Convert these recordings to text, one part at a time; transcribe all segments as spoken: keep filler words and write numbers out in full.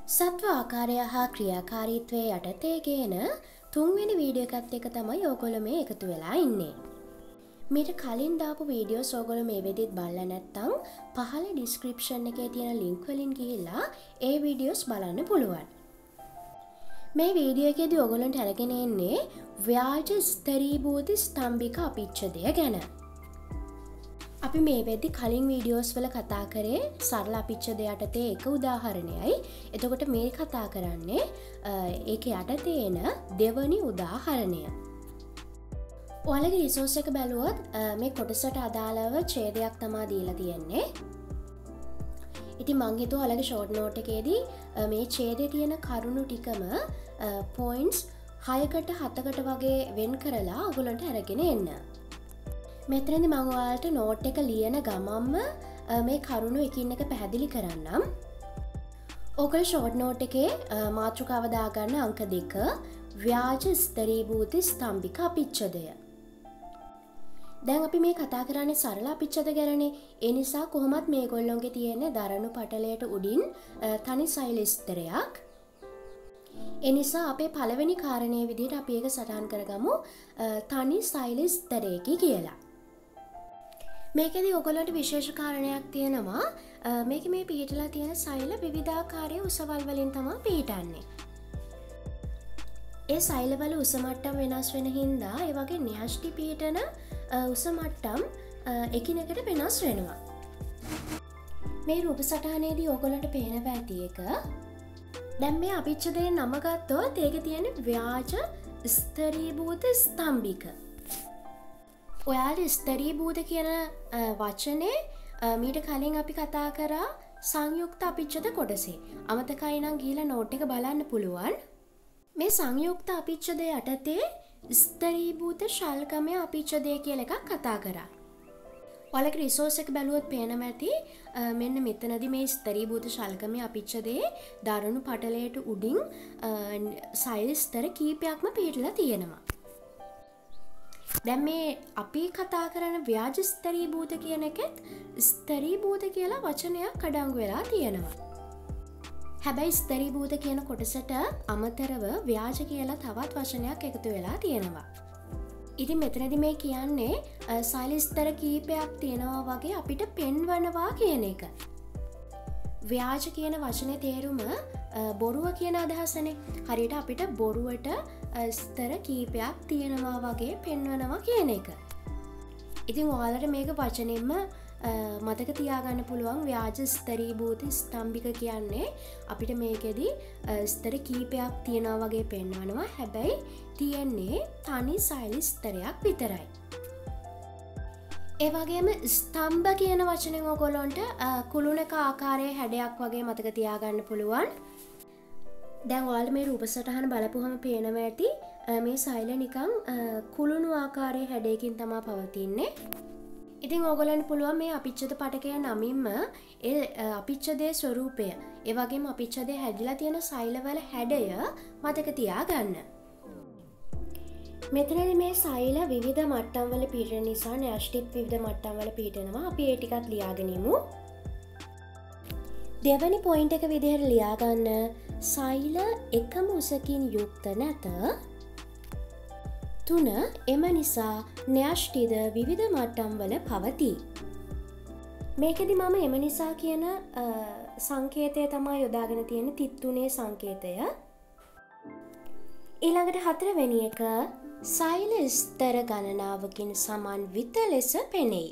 සත්ව ආකාරය හා ක්‍රියාකාරීත්වය යටතේ ගේන තුන්වෙනි වීඩියෝ එකත් එක තමයි ඕගොල්ලෝ මේ එකතු වෙලා ඉන්නේ. මීට කලින් දාපු වීඩියෝස් ඕගොල්ලෝ මේ වෙදිත් බලලා නැත්නම් පහළ ඩිස්ක්‍රිප්ෂන් එකේ තියෙන ලින්ක් වලින් ගිහිල්ලා ඒ වීඩියෝස් බලන්න පුළුවන්. මේ වීඩියෝ එකේදී ඕගොල්ලන්ට අරගෙන එන්නේ ව්‍යාජ ස්තරීභූත ස්තම්භික අපිච්ඡදය ගැන. අපි මේ වෙද්දි කලින් වීඩියෝස් වල කතා කරේ සරල අපිච්ඡදය යටතේ එක උදාහරණයයි. එතකොට මේ කතා කරන්නේ ඒක යටතේ එන දෙවනි උදාහරණය. ඔයාලගේ රිසෝස් එක බැලුවොත් මේ කොටසට අදාළව ඡේදයක් තමයි දීලා තියෙන්නේ. ඉතින් මං හිතුවා ඔයාලගේ ෂෝට් නෝට් එකේදී මේ ඡේදයේ තියෙන කරුණු ටිකම පොයින්ට්ස් හයකට හතකට වගේ වෙන් කරලා ඔයගොල්ලන්ට අරගෙන එන්න. මෙතනදි මම ඔයාලට නෝට් එක ලියන ගමන්ම මේ කරුණු එකින් එක පැහැදිලි කරන්නම්. ඔයගොල්ලෝ ෂෝට් නෝට් එකේ මාතෘකාව දාගන්න අංක දෙක ව්‍යාජ ස්තරීභූත ස්තම්භික අපිච්ඡදය. දැන් අපි මේ කතා කරන්නේ සරල අපිච්ඡද ගැනනේ. ඒ නිසා කොහොමත් මේගොල්ලොන්ගේ තියෙන දරණු පටලයට උඩින් තනි සෛල ස්තරයක්. ඒ නිසා අපේ පළවෙනි කාරණයේ විදිහට අපි ඒක සටහන් කරගමු තනි සෛල ස්තරයකි කියලා. මේකෙදී ඔයගොල්ලන්ට විශේෂ කාරණයක් තියෙනවා. මේක මේ පිහිටලා තියෙන සෛල විවිධාකාරයේ උසවල් වලින් තමයි පිහිටන්නේ. ඒ සෛලවල උස මට්ටම් වෙනස් වෙන හින්දා ඒ වගේ න්‍යෂ්ටි පිහිටන උස මට්ටම් එකිනෙකට වෙනස් වෙනවා. මේ රූප සටහනේදී ඔයගොල්ලන්ට පේනවා ඇති එක. දැන් මේ අපිච්ඡදයේ නම ගත්තොත් ඒකේ තියෙන ව්‍යාජ ස්තරීභූත ස්තම්භික. ඔයාලා ස්තරීභූත කියන වචනේ මීට කලින් අපි කතා කරා සංයුක්ත අපිච්ඡද කොටසේ. අමතකයි නම් ගිහලා නෝට් එක බලන්න පුළුවන්. මේ සංයුක්ත අපිච්ඡදය යටතේ ස්තරීභූත ශල්කමය අපිච්ඡදය කියලා එකක් කතා කරා. ඔයාලගේ රිසෝස් එක බැලුවොත් පේනවා ඇති මෙන්න මෙතනදී මේ ස්තරීභූත ශල්කමය අපිච්ඡදයේ දරණු පටලයට උඩින් සෛල ස්තර කීපයක්ම පිහිටලා තියෙනවා. දැන් මේ අපි කතා කරන ව්‍යාජ ස්තරීභූත කියන එකෙත් ස්තරීභූත කියලා වචනයක් අඩංගු වෙලා තියෙනවා. හැබැයි ස්තරීභූත කියන කොටසට අමතරව ව්‍යාජ කියලා තවත් වචනයක් එකතු වෙලා තියෙනවා. ඉතින් මෙතනදි මේ කියන්නේ සෛල ස්තර කීපයක් තියෙනවා වගේ අපිට පෙන්වනවා කියන එක. ව්‍යාජ කියන වචනේ තේරුම බොරුව කියන අදහසනේ. හරියට අපිට බොරුවට ස්තර කීපයක් තියෙනවා වගේ පෙන්වනවා කියන එක. ඉතින් ඔයාලට මේක වචනෙන්ම මතක තියාගන්න පුළුවන් ව්‍යාජ ස්තරීභූත ස්තම්භික කියන්නේ අපිට මේකෙදි ස්තර කීපයක් තියෙනවා වගේ පෙන්වනවා. හැබැයි තියෙන්නේ තනි සෛල ස්තරයක් විතරයි. ඒ වගේම ස්තම්භ කියන වචනෙන් ඔයගොල්ලන්ට කුළුණක ආකාරයේ හැඩයක් වගේ මතක තියාගන්න පුළුවන්. දැන් ඔයාලා මේ රූප සටහන බලපුවම පේනවා ඇති මේ සෛල නිකන් කුළුණු ආකාරයේ හැඩයකින් තමයි පවතින්නේ. ඉතින් ඕගොල්ලන්ට පුළුවන් මේ අපිච්ඡද පටකය නමින්ම ඒ අපිච්ඡදයේ ස්වරූපය, ඒ වගේම අපිච්ඡදයේ හැදිලා තියෙන සෛලවල හැඩය මතක තියාගන්න. මෙතනදී මේ සෛල විවිධ මට්ටම් වල පිහිටන නිසා න්‍යෂ්ටිත් විවිධ මට්ටම් වල පිහිටනවා. අපි ඒ ටිකත් ලියාගෙන ඉමු. දෙවැනි පොයින්ට් එක විදිහට ලියාගන්න සෛල එකම උසකින් යුක්ත නැත. තුන එම නිසා න්‍යෂ්ටිද විවිධ මට්ටම් වල පවතී. මේකෙදි මම එම නිසා කියන සංකේතය තමයි යොදාගෙන තියෙන තිත් තුනේ සංකේතය. ඊළඟට හතරවෙනි එක සෛල ස්තර ගණනාවකින් සමන්විත ලෙස පෙනෙයි.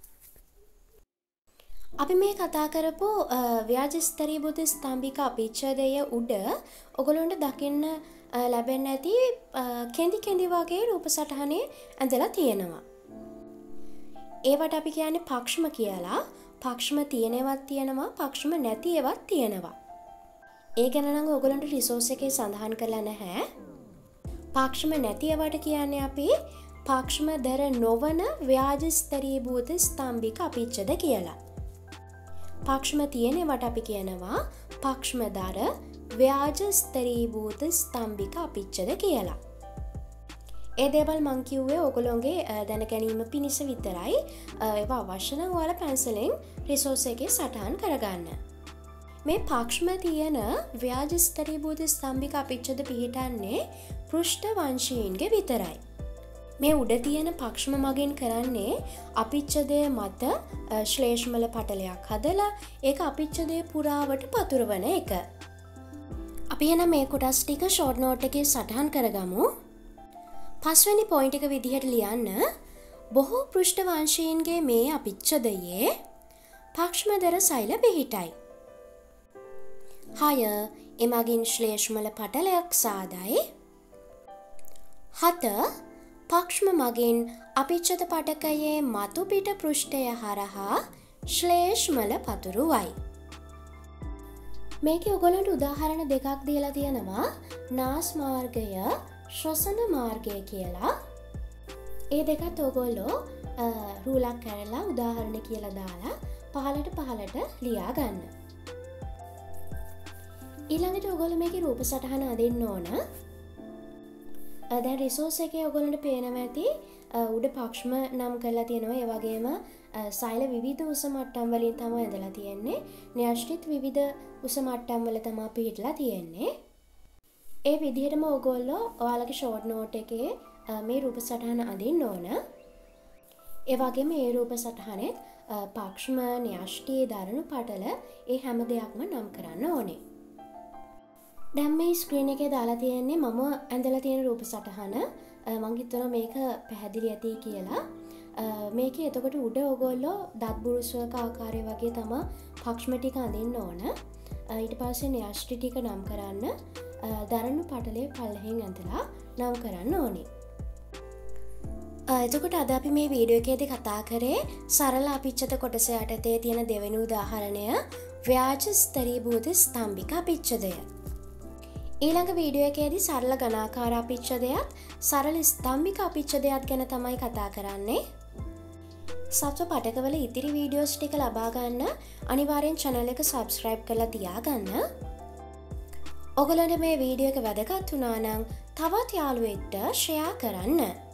අපි මේ කතා කරපු ව්‍යාජ ස්තරීභූත ස්තම්භික අපිච්ඡදය උඩ ඔයගොල්ලන්ට දකින්න ලැබෙන්න ඇති කෙඳි කෙඳි වගේ රූප සටහනේ ඇඳලා තියෙනවා. ඒවට අපි කියන්නේ පක්ෂම කියලා. පක්ෂම තියෙනවත් තියෙනවා, පක්ෂම නැති ඒවත් තියෙනවා. ඒ ගැන නම් ඔයගොල්ලන්ට රිසෝස් එකේ සඳහන් කරලා නැහැ. පක්ෂම නැති ඒවට කියන්නේ අපි පක්ෂමදර නොවන ව්‍යාජ ස්තරීභූත ස්තම්භික අපිච්ඡද කියලා. පක්ෂම තියෙනවට අපි කියනවා පක්ෂමදර ව්‍යාජ ස්තරීභූත ස්තම්භික අපිච්ඡද කියලා. ඒ දේවල් මං කිව්වේ ඔයගොල්ලෝගේ දැන ගැනීම පිණිස විතරයි. ඒවා අවශ්‍ය නම් ඔයාලා පැන්සලෙන් රිසෝස් එකේ සටහන් කරගන්න. මේ පක්ෂම තියෙන ව්‍යාජ ස්තරීභූත ස්තම්භික අපිච්ඡද පිහිටන්නේ පෘෂ්ඨ වංශීන්ගේ විතරයි. මේ උඩ තියෙන පක්ෂම මගින් කරන්නේ අපිච්ඡදය මත ශ්ලේෂ්මල පටලයක් හදලා ඒක අපිච්ඡදය පුරාවට පතුරවන එක. අපි එහෙනම් මේ කොටස් ටික ෂෝට් නෝට් එකේ සටහන් කරගමු. පස්වෙනි පොයින්ට් එක විදිහට ලියන්න බොහෝ පෘෂ්ඨ වංශීන්ගේ මේ අපිච්ඡදයේ පක්ෂමදර සෛල පිහිටයි. හය එමගින් ශ්ලේෂ්මල පටලයක් සාදයි. හත පක්ෂම මගින් අපිච්ඡද පටකයේ මතු පිට පෘෂ්ඨය හරහා ශ්ලේෂ්මල පතුරුවයි. මේකේ ඔයගොල්ලන්ට උදාහරණ දෙකක් දීලා තියෙනවා නාස් මාර්ගය ශ්වසන මාර්ගය කියලා. ඒ දෙකත් ඔයගොල්ලෝ රූලක් කරලා උදාහරණ කියලා දාලා පහළට පහළට ලියා ගන්න. ඊළඟට ඔයගොල්ලෝ මේකේ රූප සටහන අදින්න ඕන. දැන් රිසෝස් එකේ ඔයගොල්ලන්ට පේනවා ඇති උඩ පක්ෂම නම් කරලා තියෙනවා. ඒ වගේම සෛල විවිධ උස මට්ටම් වලින් තමයි ඇඳලා තියෙන්නේ. න්‍යෂ්ටිත් විවිධ උස මට්ටම් වල තමයි පිහිටලා තියෙන්නේ. ඒ විදිහටම ඔයගොල්ලෝ ඔයාලගේ ෂෝට් නෝට් එකේ මේ රූප සටහන අදින්න ඕන. ඒ වගේම මේ රූප සටහනේ පක්ෂම න්‍යෂ්ටි දරණු පටල ඒ හැම දෙයක්ම නම් කරන්න ඕනේ. දැන් මේ ස්ක්‍රීන් එකේ දාලා තියෙන්නේ මම ඇඳලා තියෙන රූප සටහන. මම හිතනවා මේක පැහැදිලි ඇති කියලා. මේකේ එතකොට උඩ ඔයගොල්ලෝ දත් බුරුසුවක ආකාරය වගේ තමයි පක්ෂම ටික අඳින්න ඕන. ඊට පස්සේ න්‍යෂ්ටි ටික නම් කරන්න දරණු පටලේ පල්ලෙහින් ඇඳලා නම් කරන්න ඕනේ. එතකොට අද අපි මේ වීඩියෝ එකේදී කතා කරේ සරල අපිච්ඡද කොටස යටතේ තියෙන දෙවෙනි උදාහරණය ව්‍යාජ ස්තරීභූත ස්තම්භික අපිච්ඡදය. ඊළඟ වීඩියෝ එකේදී සරල ඝනාකාර අපිච්ඡදයත් සරල ස්තම්භික අපිච්ඡදයත් ගැන තමයි කතා කරන්නේ. සත්ව පටකවල ඉතිරි වීඩියෝස් ටික ලබා ගන්න අනිවාර්යෙන් channel එක subscribe කරලා තියාගන්න. ඔයගොල්ලන්ට මේ වීඩියෝ එක වැදගත් වුණා නම් තවත් යාළුවෙක්ට share කරන්න.